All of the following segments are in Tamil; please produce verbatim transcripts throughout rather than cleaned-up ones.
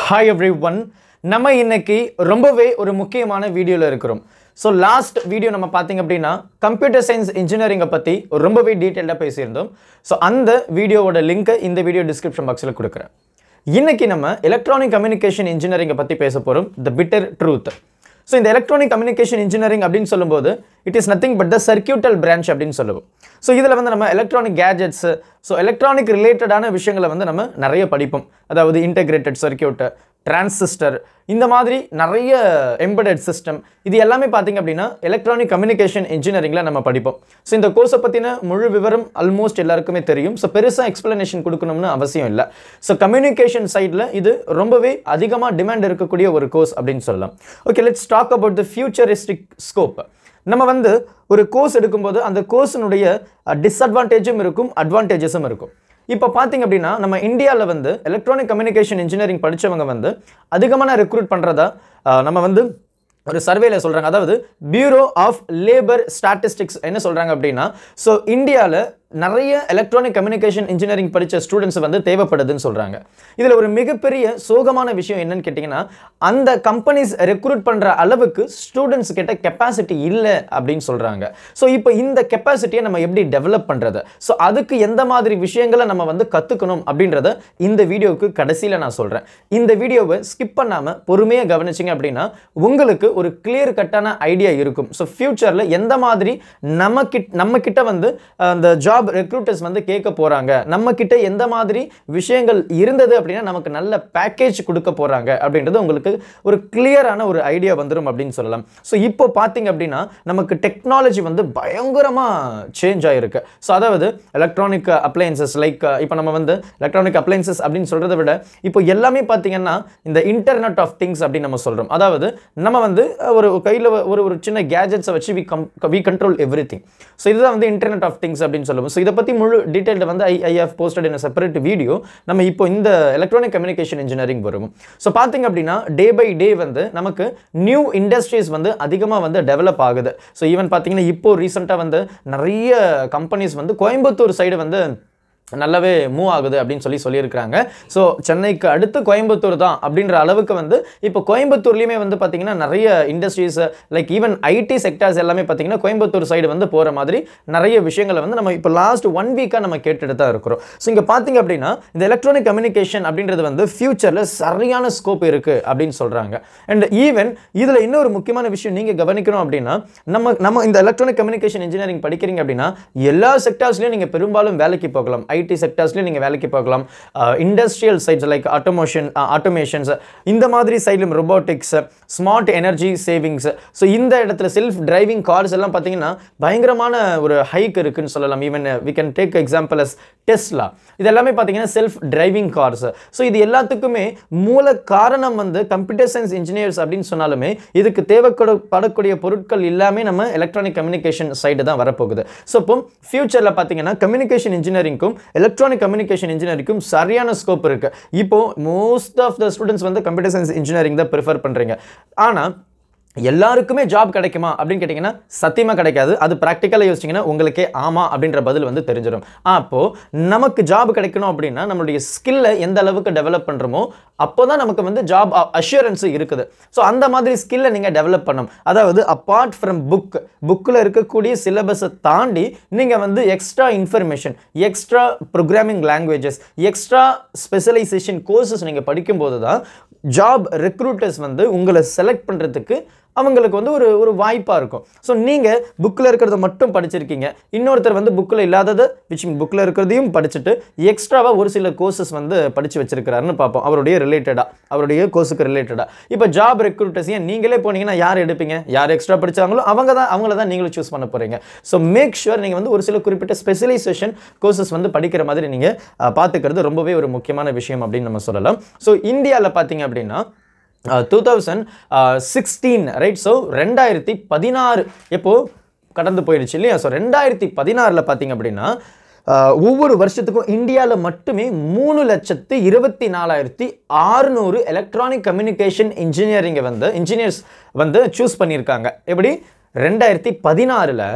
Hi everyone. நம்ம இன்னைக்கு ரொம்பவே ஒரு முக்கியமான வீடியோல இருக்கிறோம். So last video நம்ம பாத்தீங்க அப்படினா கம்ப்யூட்டர் சயின்ஸ் இன்ஜினியரிங் பத்தி ரொம்பவே டீடைலா பேசியிருந்தோம். So அந்த வீடியோவோட லிங்க் இந்த வீடியோ டிஸ்கிரிப்ஷன் பாக்ஸ்ல கொடுக்கிறேன். இன்னைக்கு நம்ம எலக்ட்ரானிக் கம்யூனிகேஷன் இன்ஜினியரிங் பத்தி பேச போறோம். The bitter truth. So இந்த electronic communication engineering அப்படினு சொல்லும்போது it is nothing but the circuital branch அப்படினு சொல்லுவோம். So இதுல வந்து நம்ம electronic gadgets, so electronic related ஆன விஷயங்களை வந்து நம்ம நிறைய படிப்போம். அதாவது integrated circuit, transistor, இந்த மாதிரி நிறைய embedded system, இது எல்லாமே பாத்தீங்க அப்படினா electronic communication engineeringல நம்ம படிப்போம். So இந்த கோர்ஸ் பத்தின முழு விவரம் ஆல்மோஸ்ட் எல்லாருக்குமே தெரியும். So பெருசா எக்ஸ்பிளனேஷன் கொடுக்கணும்னு அவசியம் இல்ல. So communication sideல இது ரொம்பவே அதிகமா டிமாண்ட் இருக்கக்கூடிய ஒரு கோர்ஸ் அப்படினு சொல்லலாம். Okay, let's talk about the futuristic scope. நம்ம வந்து ஒரு கோர்ஸ் எடுக்கும்போது அந்த கோர்ஸ்னுடைய டிஸ்அட்வான்டேஜும் இருக்கும், அட்வான்டேஜஸும் இருக்கும். இப்போ பாத்தீங்க அப்படினா நம்ம இந்தியால வந்து எலக்ட்ரானிக் கம்யூனிகேஷன் இன்ஜினியரிங் படிச்சவங்க வந்து அதிகமான ரெக்ரூட் பண்றதா நம்ம வந்து ஒரு சர்வேல சொல்றாங்க. அதாவது பியூரோ ஆஃப் லேபர் ஸ்டாட்டிஸ்டிக்ஸ் என்ன சொல்றாங்க அப்படினா, சோ இந்தியால நிறைய எலக்ட்ரானிக் கம்யூனிகேஷன் இன்ஜினியரிங் படிச்ச ஸ்டூடண்ட்ஸ் வந்து தேவைப்படுதுன்னு சொல்றாங்க. இதுல ஒரு மிகப்பெரிய சோகமான விஷயம் என்னன்னு கேட்டீங்கன்னா, அந்த கம்பெனிஸ் ரெக்ரூட் பண்ற அளவுக்கு ஸ்டூடண்ட்ஸ் கிட்ட கெபாசிட்டி இல்ல அப்படின்னு சொல்றாங்க. சோ இப்போ இந்த கெபாசிட்டியை நம்ம எப்படி டெவலப் பண்றது, சோ அதுக்கு எந்த மாதிரி விஷயங்களை நம்ம வந்து கத்துக்கணும் அப்படின்றத இந்த வீடியோவுக்கு கடைசியில நான் சொல்றேன். இந்த வீடியோவை ஸ்கிப் பண்ணாம பொறுமையா கவனிச்சீங்க அப்படின்னா உங்களுக்கு ஒரு கிளியர் கட்டான ஐடியா இருக்கும். சோ ஃபியூச்சர்ல எந்த மாதிரி நம்ம கிட்ட நம்ம கிட்ட வந்து அந்த ஜாப் ரெக்ரூட்டர்ஸ் வந்து கேட்க போறாங்க, நம்ம கிட்ட எந்த மாதிரி விஷயங்கள் இருந்தது அப்படினா நமக்கு நல்ல பேக்கேஜ் கொடுக்க போறாங்க அப்படின்றது உங்களுக்கு ஒரு கிளியரான ஒரு ஐடியா வந்துரும் அப்படின்னு சொல்லலாம். சோ இப்போ பாத்தீங்க அப்படினா நமக்கு டெக்னாலஜி வந்து பயங்கரமா சேஞ்ச் ஆயிருக்கு. சோ அதாவது எலக்ட்ரானிக் அப்ளையன்சஸ் லைக் இப்போ நம்ம வந்து எலக்ட்ரானிக் அப்ளையன்சஸ் அப்படின்னு சொல்றதை விட இப்போ எல்லாமே பாத்தீங்கன்னா இந்த இன்டர்நெட் ஆஃப் திங்ஸ் அப்படின்னு நம்ம சொல்றோம். அதாவது நம்ம வந்து ஒரு கையில ஒரு ஒரு சின்ன கேஜெட்ஸை வச்சு we we control everything. So இதுதான் வந்து இன்டர்நெட் ஆஃப் திங்ஸ் அப்படின்னு சொல்லுவோம். So இத பத்தி முழு டீடைல்ல வந்து I I have posted in a separate video. நம்ம இப்போ இந்த எலக்ட்ரானிக் கம்யூனிகேஷன் இன்ஜினியரிங் வரும். சோ பாத்தீங்க அப்படினா டே பை டே வந்து நமக்கு நியூ இண்டஸ்ட்ரீஸ் வந்து அதிகமா வந்து டெவலப் ஆகுது. சோ ஈவன் பாத்தீங்கன்னா இப்போ ரீசன்ட்டா வந்து நிறைய கம்பெனிஸ் வந்து கோயம்புத்தூர் சைடு வந்து நல்லாவே மூவ் ஆகுது அப்படின்னு சொல்லி சொல்லியிருக்காங்க. ஸோ சென்னைக்கு அடுத்து கோயம்புத்தூர் தான் அப்படின்ற அளவுக்கு வந்து இப்போ கோயம்புத்தூர்லேயுமே வந்து பார்த்தீங்கன்னா நிறைய industries like even IT sectors எல்லாமே பார்த்தீங்கன்னா கோயம்புத்தூர் சைடு வந்து போகிற மாதிரி நிறைய விஷயங்களை வந்து நம்ம இப்போ லாஸ்ட் ஒன் வீக்காக நம்ம கேட்டுட்டு தான் இருக்கிறோம். ஸோ இங்கே பார்த்தீங்க அப்படின்னா இந்த எலக்ட்ரானிக் கம்யூனிகேஷன் அப்படின்றது வந்து ஃபியூச்சரில் சரியான ஸ்கோப் இருக்குது அப்படின்னு சொல்கிறாங்க. அண்ட் ஈவன் இதில் இன்னொரு முக்கியமான விஷயம் நீங்கள் கவனிக்கணும் அப்படின்னா, நம்ம நம்ம இந்த எலக்ட்ரானிக் கம்யூனிகேஷன் இன்ஜினியரிங் படிக்கிறீங்க அப்படின்னா எல்லா செக்டர்ஸ்லையும் நீங்கள் பெரும்பாலும் வேலைக்கு போகலாம். ஐடி செக்டர்ஸ்லயும் நீங்க வேலைக்கு போகலாம். Industrial sites like automation automations இந்த மாதிரி சைட்லயும் robotics, smart energy savings, so இந்த இடத்துல செல்ஃப் டிரைவிங் கார்ஸ் எல்லாம் பார்த்தீங்கன்னா பயங்கரமான ஒரு ஹைக் இருக்குன்னு சொல்லலாம். Even we can take example as Tesla, இது எல்லாமே பார்த்தீங்கன்னா செல்ஃப் டிரைவிங் கார்ஸ். ஸோ இது எல்லாத்துக்குமே மூல காரணம் வந்து கம்ப்யூட்டர் சயின்ஸ் இன்ஜினியர்ஸ் அப்படின்னு சொன்னாலுமே இதுக்கு தேவைப்படக்கூடிய பொருட்கள் எல்லாமே நம்ம எலக்ட்ரானிக் கம்யூனிகேஷன் சைடு தான் வரப்போகுது. ஸோ இப்போ ஃபியூச்சரில் பார்த்தீங்கன்னா கம்யூனிகேஷன் இன்ஜினியரிங்கும் எலக்ட்ரானிக் கம்யூனிகேஷன் இன்ஜினியரிங்கும் சரியான ஸ்கோப் இருக்கு. இப்போ மோஸ்ட் ஆஃப் த ஸ்டூடெண்ட்ஸ் வந்து கம்ப்யூட்டர் சயின்ஸ் இன்ஜினியரிங் தான் ப்ரிஃபர் பண்றீங்க. ஆனா எல்லாருக்குமே ஜாப் கிடைக்குமா அப்படின்னு கேட்டிங்கன்னா சத்தியமாக கிடைக்காது. அது ப்ராக்டிக்கலாக யோசிச்சிங்கன்னா உங்களுக்கே ஆமாம் அப்படின்ற பதில் வந்து தெரிஞ்சிடும். அப்போது நமக்கு ஜாப் கிடைக்கணும் அப்படின்னா நம்மளுடைய ஸ்கில்லை எந்த அளவுக்கு டெவலப் பண்ணுறோமோ அப்போ தான் நமக்கு வந்து ஜாப் அஷ்யூரன்ஸ் இருக்குது. ஸோ அந்த மாதிரி ஸ்கில்லை நீங்கள் டெவலப் பண்ணணும். அதாவது அப்பார்ட் ஃப்ரம் புக் புக்கில் இருக்கக்கூடிய சிலபஸை தாண்டி நீங்கள் வந்து extra information, extra programming languages, extra specialisation courses நீங்கள் படிக்கும்போது தான் ஜாப் ரெக்ரூட்டர்ஸ் வந்து உங்களை செலக்ட் பண்ணுறதுக்கு அவங்களுக்கு வந்து ஒரு ஒரு வாய்ப்பாக இருக்கும். ஸோ நீங்கள் புக்கில் இருக்கிறத மட்டும் படிச்சிருக்கீங்க, இன்னொருத்தர் வந்து புக்கில் இல்லாததை விச் புக்கில் இருக்கிறதையும் படிச்சுட்டு எக்ஸ்ட்ராவாக ஒரு சில கோர்சஸ் வந்து படித்து வச்சிருக்கிறாருன்னு பார்ப்போம், அவருடைய ரிலேட்டடாக அவருடைய கோர்ஸுக்கு ரிலேட்டடாக. இப்போ ஜாப் ரெக்ரூட்டர்ஸ் ஏன் நீங்களே போனீங்கன்னா யார் எடுப்பீங்க? யார் எக்ஸ்ட்ரா படித்தாங்களோ அவங்க தான் அவங்கள தான் நீங்களும் சூஸ் பண்ண போகிறீங்க. ஸோ மேக் ஷுர் நீங்கள் வந்து ஒரு சில குறிப்பிட்ட ஸ்பெஷலைசேஷன் கோர்சஸ் வந்து படிக்கிற மாதிரி நீங்கள் பார்த்துக்கிறது ரொம்பவே ஒரு முக்கியமான விஷயம் அப்படின்னு நம்ம சொல்லலாம். ஸோ இந்தியாவில் பார்த்தீங்க அப்படின்னா two thousand sixteen right, so ரெண்டாயிரத்தி பதினாறு எப்போ கடந்து போயிடுச்சு இல்லையா? ஸோ ரெண்டாயிரத்தி பதினாறில் பார்த்தீங்க அப்படின்னா ஒவ்வொரு வருஷத்துக்கும் இந்தியாவில் மட்டுமே மூணு லட்சத்து இருபத்தி நாலாயிரத்தி ஆறுநூறு எலக்ட்ரானிக் கம்யூனிகேஷன் இன்ஜினியரிங்கை வந்து இன்ஜினியர்ஸ் வந்து சூஸ் பண்ணியிருக்காங்க. எப்படி ரெண்டாயிரத்தி பதினாறில்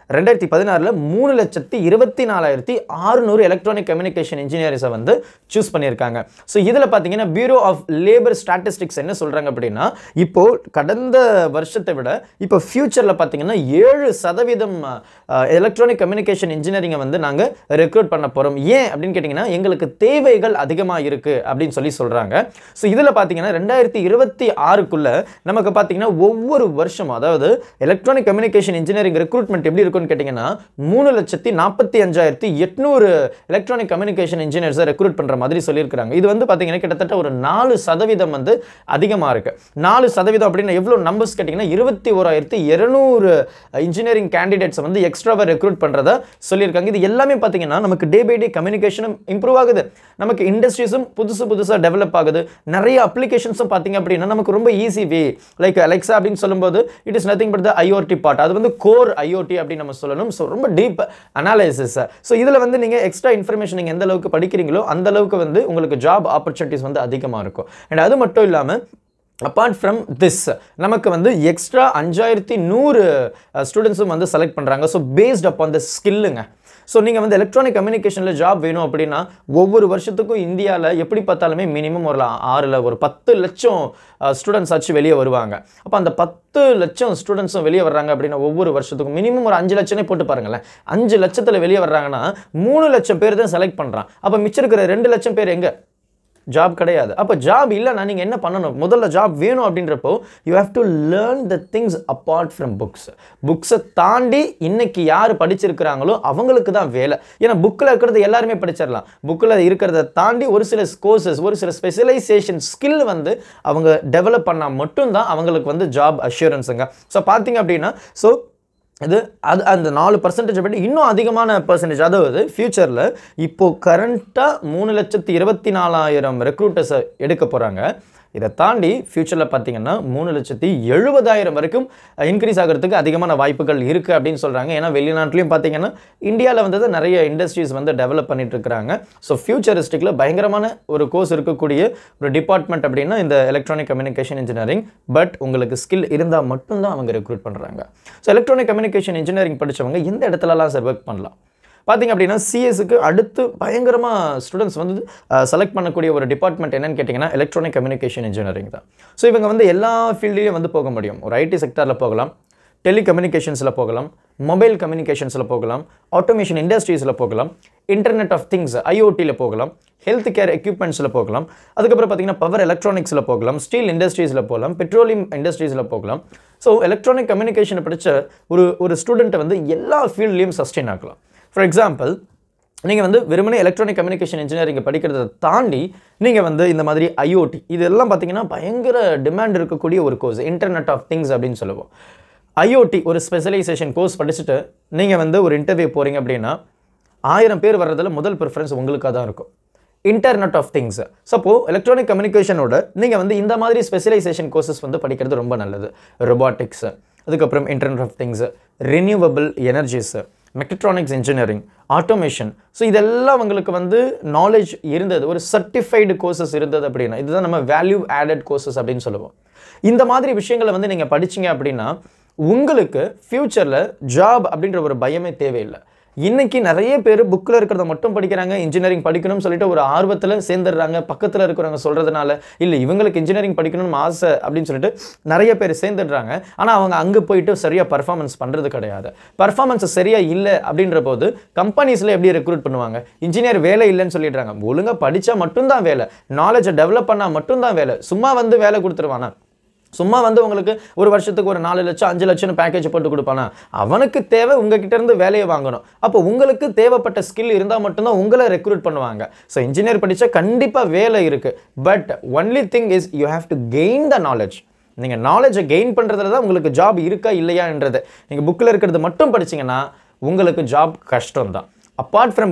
ரெண்டாயிரத்தி பதினாறுல மூணு லட்சத்தி இருபத்தி நாலாயிரத்தி அறுநூறு எலக்ட்ரானிக் கம்யூனிகேஷன் இன்ஜினியர்ஸை வந்து சூஸ் பண்ணியிருக்காங்க. ஸோ இதில் பார்த்தீங்கன்னா பியூரோ ஆஃப் லேபர் ஸ்டாட்டிஸ்டிக்ஸ் என்ன சொல்கிறாங்க அப்படின்னா, இப்போ கடந்த வருஷத்தை விட இப்போ ஃபியூச்சரில் பார்த்தீங்கன்னா ஏழு சதவீதம் எலக்ட்ரானிக் கம்யூனிகேஷன் இன்ஜினியரிங்கை வந்து நாங்கள் ரெக்ரூட் பண்ண போகிறோம். ஏன் அப்படின்னு கேட்டிங்கன்னா, எங்களுக்கு தேவைகள் அதிகமாக இருக்குது அப்படின்னு சொல்லி சொல்கிறாங்க. ஸோ இதில் பார்த்தீங்கன்னா ரெண்டாயிரத்தி இருபத்தி ஆறுக்குள்ள நமக்கு பார்த்தீங்கன்னா ஒவ்வொரு வருஷம், அதாவது எலக்ட்ரானிக் கம்யூனிகேஷன் இன்ஜினியரிங் ரெக்ரூட்மெண்ட் எப்படி இருக்குன்னு கேட்டிங்கன்னா, மூணு லட்சத்தி நாற்பத்தி அஞ்சாயிரத்தி எட்நூறு எலக்ட்ரானிக் கம்யூனிகேஷன் இன்ஜினியர்ஸை ரெக்ரூட் பண்ணுற மாதிரி சொல்லியிருக்காங்க. இது வந்து பார்த்தீங்கன்னா கிட்டத்தட்ட ஒரு நாலு சதவீதம் வந்து அதிகமாக இருக்குது. நாலு சதவீதம் அப்படின்னா எவ்வளோ நம்பர்ஸ் கேட்டிங்கன்னா, இருபத்தி ஓராயிரத்தி இருநூறு இன்ஜினியரிங் கேண்டிடேட்ஸ் வந்து எக்ஸ்ட்ராவாக ரெக்ரூட் பண்ணுறதா சொல்லியிருக்காங்க. இது எல்லாமே பார்த்தீங்கன்னா நமக்கு டே பை டே கம்யூனிகேஷனும் இம்ப்ரூவ் ஆகுது, நமக்கு இண்டஸ்ட்ரீஸும் புதுசு புதுசாக டெவலப் ஆகுது, நிறைய அப்ளிகேஷன்ஸும் பார்த்தீங்க அப்படின்னா நமக்கு ரொம்ப ஈஸி வே. லைக் அலெக்ஸா அப்படின்னு சொல்லும்போது it is nothing but the IoT part, அது வந்து கோர் ஐஓடி அப்படின்னு நம்ம சொல்லணும். ஸோ ரொம்ப டீப் அனாலிசிஸ். ஸோ இதில் வந்து நீங்கள் எக்ஸ்ட்ரா இன்ஃபர்மேஷன் நீங்கள் எந்த அளவுக்கு படிக்கிறீங்களோ அந்த அளவுக்கு வந்து உங்களுக்கு ஜாப் ஆப்பர்ச்சுனிட்டிஸ் வந்து அதிகமாக இருக்கும். அண்ட் அது மட்டும் இல்லாமல் அப்பார்ட் ஃப்ரம் திஸ் நமக்கு வந்து எக்ஸ்ட்ரா அஞ்சாயிரத்தி நூறு ஸ்டூடெண்ட்ஸும் வந்து செலக்ட் பண்ணுறாங்க. ஸோ பேஸ்ட் அப்பான் த ஸ்கில்லுங்க. ஸோ நீங்கள் வந்து எலக்ட்ரானிக் கம்யூனிகேஷனில் ஜாப் வேணும் அப்படின்னா ஒவ்வொரு வருஷத்துக்கும் இந்தியாவில் எப்படி பார்த்தாலுமே மினிமம் ஒரு ஆறில் ஒரு பத்து லட்சம் ஸ்டூடெண்ட்ஸ் ஆச்சு வெளியே வருவாங்க. அப்போ அந்த பத்து லட்சம் ஸ்டூடெண்ட்ஸும் வெளியே வர்றாங்க அப்படின்னா ஒவ்வொரு வருஷத்துக்கும் மினிமம் ஒரு அஞ்சு லட்சமே போட்டு பாருங்களேன். அஞ்சு லட்சத்தில் வெளியே வர்றாங்கன்னா மூணு லட்சம் பேர் தான் செலக்ட் பண்ணுறான். அப்போ மிச்சம் இருக்கிற ரெண்டு லட்சம் பேர் எங்கே? ஜாப் கிடையாது. அப்போ ஜாப் இல்லைன்னா நீங்கள் என்ன பண்ணணும்? முதல்ல ஜாப் வேணும் அப்படின்றப்போ you have to learn the things apart from books. புக்ஸை தாண்டி இன்னைக்கு யார் படிச்சிருக்கிறாங்களோ அவங்களுக்கு தான் வேலை. ஏன்னா புக்கில் இருக்கிறது எல்லாருமே படிச்சிடலாம். புக்கில் இருக்கிறத தாண்டி ஒரு சில கோர்சஸ், ஒரு சில ஸ்பெஷலைசேஷன் ஸ்கில் வந்து அவங்க டெவலப் பண்ணால் மட்டும்தான் அவங்களுக்கு வந்து ஜாப் அஷ்யூரன்ஸுங்க. ஸோ பார்த்தீங்க அப்படின்னா ஸோ இது அது அந்த நாலு பர்சன்டேஜ் பற்றி இன்னும் அதிகமான பர்சன்டேஜ், அதாவது ஃபியூச்சரில் இப்போது கரண்ட்டாக மூணு லட்சத்தி இருபத்தி நாலாயிரம் ரெக்ரூட்டர்ஸை எடுக்க போகிறாங்க. இதை தாண்டி ஃபியூச்சரில் பார்த்தீங்கன்னா மூணு லட்சத்தி எழுபதாயிரம் வரைக்கும் இன்க்ரீஸ் ஆகிறதுக்கு அதிகமான வாய்ப்புகள் இருக்குது அப்படின்னு சொல்கிறாங்க. ஏன்னா வெளிநாட்டிலையும் பார்த்தீங்கன்னா இந்தியாவில் வந்து நிறைய இண்டஸ்ட்ரீஸ் வந்து டெவலப் பண்ணிட்டு இருக்கிறாங்க. ஸோ ஃபியூச்சரிஸ்டிக்கில் பயங்கரமான ஒரு கோர்ஸ் இருக்கக்கூடிய ஒரு டிபார்ட்மெண்ட் அப்படின்னா இந்த எலக்ட்ரானிக் கம்யூனிகேஷன் இன்ஜினியரிங். பட் உங்களுக்கு ஸ்கில் இருந்தால் மட்டும்தான் அவங்க ரெக்ரூட் பண்ணுறாங்க. ஸோ எலக்ட்ரானிக் கம்யூனிகேஷன் இன்ஜினியரிங் படித்தவங்க எந்த இடத்துலலாம் சார் ஒர்க் பண்ணலாம்? பார்த்தீங்க அப்படின்னா சிஎஸ்க்கு அடுத்து பயங்கரமாக ஸ்டூடெண்ட்ஸ் வந்து செலக்ட் பண்ணக்கூடிய ஒரு டிபார்ட்மெண்ட் என்னன்னு கேட்டிங்கன்னா எலக்ட்ரானிக் கம்யூனிகேஷன் இன்ஜினியரிங் தான். ஸோ இவங்க வந்து எல்லா ஃபீல்ட்லேயும் வந்து போக முடியும். ஒரு ஐடி செக்டரில் போகலாம், டெலிகம்யூனிகேஷன்ஸில் போகலாம், மொபைல் கம்யூனிகேஷன்ஸில் போகலாம், ஆட்டோமேஷன் இண்டஸ்ட்ரீஸில் போகலாம், இன்டர்நெட் ஆஃப் திங்ஸ் ஐஓடியில் போகலாம், ஹெல்த் கேர் எக்யூப்மெண்ட்ஸில் போகலாம், அதுக்கப்புறம் பார்த்தீங்கன்னா பவர் எலக்ட்ரானிக்ஸில் போகலாம், ஸ்டீல் இண்டஸ்ட்ரீஸில் போகலாம், பெட்ரோலியம் இண்டஸ்ட்ரீஸில் போகலாம். ஸோ எலக்ட்ரானிக் கம்யூனிகேஷனை படித்த ஒரு ஒரு ஸ்டூடெண்ட்டை வந்து எல்லா ஃபீல்ட்லேயும் சஸ்டெயின் ஆகலாம். ஃபார் எக்ஸாம்பிள், நீங்கள் வந்து வெறுமனே எலக்ட்ரானிக் கம்யூனிகேஷன் இன்ஜினியரிங்கை படிக்கிறத தாண்டி நீங்கள் வந்து இந்த மாதிரி ஐஓடி இதெல்லாம் பார்த்தீங்கன்னா பயங்கர டிமாண்ட் இருக்கக்கூடிய ஒரு கோர்ஸ், இன்டர்நெட் ஆஃப் திங்ஸ் அப்படின்னு சொல்லுவோம். ஐஓடி ஒரு ஸ்பெஷலைசேஷன் கோர்ஸ் படிச்சுட்டு நீங்கள் வந்து ஒரு இன்டர்வியூ போகிறீங்க அப்படின்னா ஆயிரம் பேர் வர்றதில் முதல் ப்ரிஃபரன்ஸ் உங்களுக்காக தான் இருக்கும். Internet of things. Suppose electronic கம்யூனிகேஷனோட நீங்கள் வந்து இந்த மாதிரி ஸ்பெஷலைசேஷன் கோர்சஸ் வந்து படிக்கிறது ரொம்ப நல்லது. ரொபாட்டிக்ஸ், அதுக்கப்புறம் internet of things, renewable energies, mechatronics engineering, automation. So இதெல்லாம் உங்களுக்கு வந்து நாலேஜ் இருந்தது, ஒரு சர்டிஃபைடு கோர்சஸ் இருந்தது அப்படின்னா இதுதான் நம்ம வேல்யூ ஆடட் கோர்சஸ் அப்படின்னு சொல்லுவோம். இந்த மாதிரி விஷயங்களை வந்து நீங்கள் படிச்சிங்க அப்படின்னா உங்களுக்கு ஃபியூச்சரில் ஜாப் அப்படின்ற ஒரு பயமே தேவையில்லை. இன்னைக்கு நிறைய பேர் புக்கில் இருக்கிறத மட்டும் படிக்கிறாங்க. இன்ஜினியரிங் படிக்கணும்னு சொல்லிட்டு ஒரு ஆர்வத்தில் சேர்ந்துடுறாங்க. பக்கத்தில் இருக்கிறவங்க சொல்கிறதுனால இல்லை இவங்களுக்கு இன்ஜினியரிங் படிக்கணும்னு ஆசை அப்படின்னு சொல்லிட்டு நிறைய பேர் சேர்ந்துடுறாங்க. ஆனால் அவங்க அங்கே போயிட்டு சரியாக பர்ஃபார்மன்ஸ் பண்ணுறது கிடையாது. பர்ஃபார்மன்ஸ் சரியாக இல்லை அப்படின்ற போது கம்பெனிஸில் எப்படி ரெக்ரூட் பண்ணுவாங்க? இன்ஜினியர் வேலை இல்லைன்னு சொல்லிடுறாங்க. ஒழுங்காக படித்தா மட்டும்தான் வேலை, நாலேஜை டெவலப் பண்ணால் மட்டும்தான் வேலை. சும்மா வந்து வேலை கொடுத்துருவானா? சும்மா வந்து உங்களுக்கு ஒரு வருஷத்துக்கு ஒரு நாலு லட்சம் அஞ்சு லட்சம் பேக்கேஜ் போட்டு கொடுப்பானா? அவனுக்கு தேவை உங்ககிட்ட இருந்து வேலையை வாங்கணும். அப்போ உங்களுக்கு தேவைப்பட்ட ஸ்கில் இருந்தால் மட்டும்தான் உங்களை ரெக்ரூட் பண்ணுவாங்க. ஸோ இன்ஜினியர் படித்தா கண்டிப்பாக வேலை இருக்குது. But only thing is you have to gain the knowledge. நீங்கள் நாலேஜை கெயின் பண்ணுறதுல தான் உங்களுக்கு ஜாப் இருக்கா இல்லையான்றது. நீங்கள் புக்கில் இருக்கிறது மட்டும் படிச்சிங்கன்னா உங்களுக்கு ஜாப் கஷ்டம் தான். அப்பார்ட் ஃப்ரம் புக்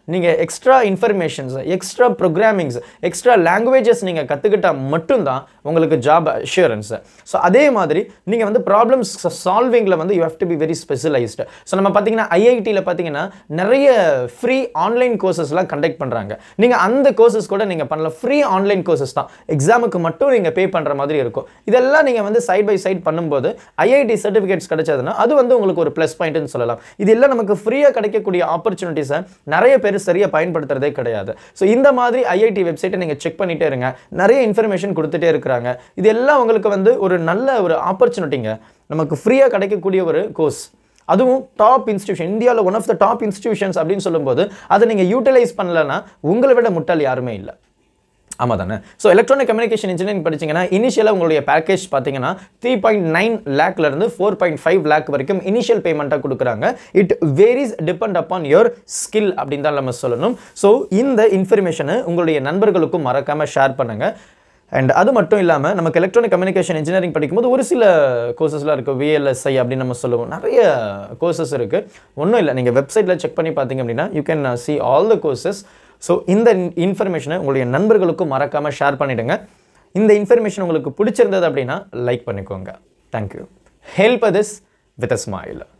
நீங்கள் extra informations, extra programmings, extra languages நீங்கள் கற்றுக்கிட்டால் மட்டும்தான் உங்களுக்கு ஜாப் அஷூரன்ஸ். ஸோ அதே மாதிரி நீங்கள் வந்து ப்ராப்ளம்ஸ் சால்விங்கில் வந்து you have to be very specialised. So நம்ம பார்த்தீங்கன்னா ஐஐடியில் பார்த்தீங்கன்னா நிறைய ஃப்ரீ ஆன்லைன் கோர்சஸ்லாம் கண்டக்ட் பண்ணுறாங்க. நீங்கள் அந்த கோர்சஸ் கூட நீங்கள் பண்ணலாம். ஃப்ரீ ஆன்லைன் கோர்சஸ் தான், எக்ஸாமுக்கு மட்டும் நீங்கள் பே பண்ணுற மாதிரி இருக்கும். இதெல்லாம் நீங்கள் வந்து சைட் பை சைட் பண்ணும்போது ஐஐடி சர்டிஃபிகேட்ஸ் கிடைச்சதுன்னா அது வந்து உங்களுக்கு ஒரு ப்ளஸ் பாயிண்ட்னு சொல்லலாம். இது எல்லாம் நமக்கு ஃப்ரீயாக கிடைக்கக்கூடிய ஆப்பர்ச்சுனிட்டிஸை நிறைய பேர் சரியாக பயன்படுத்துறதே கிடையாது. ஸோ இந்த மாதிரி ஐஐடி வெப்சைட்டை நீங்கள் செக் பண்ணிட்டே இருங்க. நிறைய இன்ஃபர்மேஷன் கொடுத்துட்டே இருக்கிறாங்க. இது எல்லாம் உங்களுக்கு வந்து ஒரு நல்ல ஒரு ஆப்பர்ச்சுனிட்டிங்க. நமக்கு ஃப்ரீயாக கிடைக்கக்கூடிய ஒரு கோர்ஸ், அதுவும் டாப் இன்ஸ்டிடியூஷன், இந்தியாவில் one of the top institutions அப்படின்னு சொல்லும்போது அதை நீங்கள் யூட்டிலைஸ் பண்ணலன்னா உங்களை விட முட்டாள் யாருமே இல்லை. ஆமாம் தானே? ஸோ எலக்ட்ரானிக் கம்யூனிகேஷன் இன்ஜினியரிங் படிச்சிங்கன்னா இனிஷியலாக உங்களுடைய பேக்கேஜ் பார்த்தீங்கன்னா த்ரீ பாயிண்ட் நைன் லேக்லேருந்து ஃபோர் பாயிண்ட் ஃபைவ் லேக் வரைக்கும் இனிஷியல் பேமெண்ட்டாக கொடுக்குறாங்க. It varies depend upon your skill அப்படின்னு தான் நம்ம சொல்லணும். ஸோ இந்த இன்ஃபர்மேஷனை உங்களுடைய நண்பர்களுக்கும் மறக்காமல் ஷேர் பண்ணுங்கள். அண்ட் அது மட்டும் இல்லாமல் நமக்கு எலக்ட்ரானிக் கம்யூனிகேஷன் இன்ஜினியரிங் படிக்கும்போது ஒரு சில கோர்சஸ்லாம் இருக்குது. விஎல்எஸ்ஐ அப்படின்னு நம்ம சொல்லுவோம். நிறைய கோர்சஸ் இருக்குது. ஒன்றும் இல்லை, நீங்கள் வெப்சைட்டில் செக் பண்ணி பார்த்தீங்க அப்படின்னா you can see all the courses. So இந்த இன்ஃபர்மேஷனை உங்களுடைய நண்பர்களுக்கும் மறக்காமல் ஷேர் பண்ணிவிடுங்க. இந்த இன்ஃபர்மேஷன் உங்களுக்கு பிடிச்சிருந்தது அப்படின்னா லைக் பண்ணிக்கோங்க. Thank you. Help this with a smile.